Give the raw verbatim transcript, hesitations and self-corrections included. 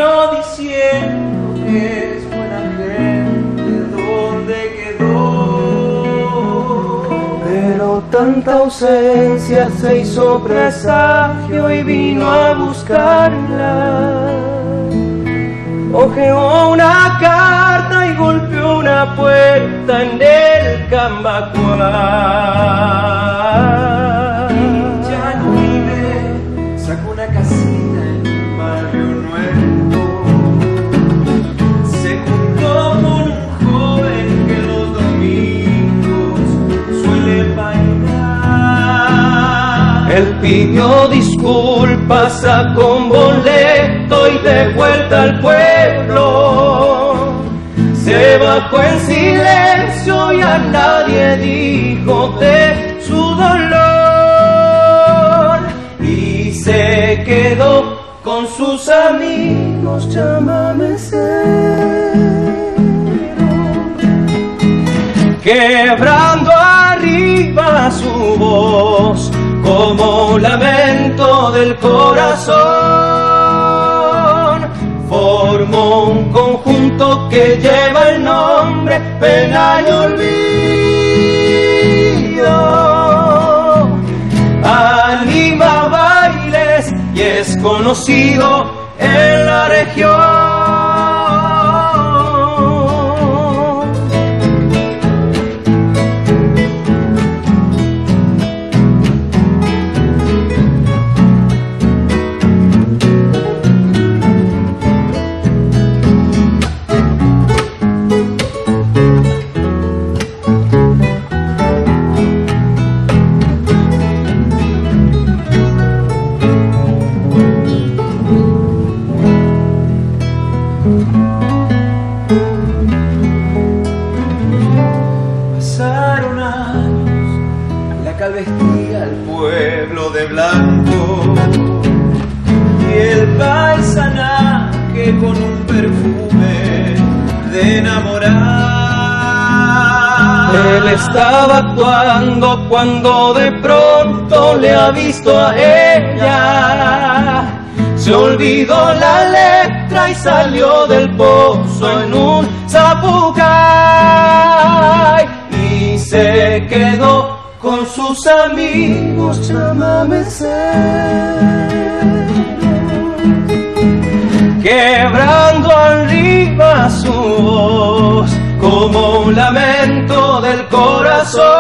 extraño diciendo que es buena gente, ¿dónde quedó? Pero tanta ausencia se hizo presagio y vino a buscarla. Ojeó una carta y golpeó una puerta en el Cambacuá. Ya no vive, sacó una casita en un barrio nuevo. Se juntó con un joven que los domingos suele bailar. Él pidió disculpas, sacó un boleto y de vuelta al pueblo. Se bajó en silencio y a nadie dijo de su dolor. Y se quedó con sus amigos chamameceros, quebrando arriba su voz como lamento del corazón. Formó un conjunto que lleva el nombre Pena y Olvido. Anima bailes y es conocido en la región. Pasaron años, la cal vestía al pueblo de blanco y el paisanaje con un perfume de enamorar. Él estaba actuando cuando de pronto le ha visto a ella. Se olvidó la letra y salió del pozo en un zapucay. Y se quedó con sus amigos chamameceros, quebrando arriba su voz como un lamento del corazón.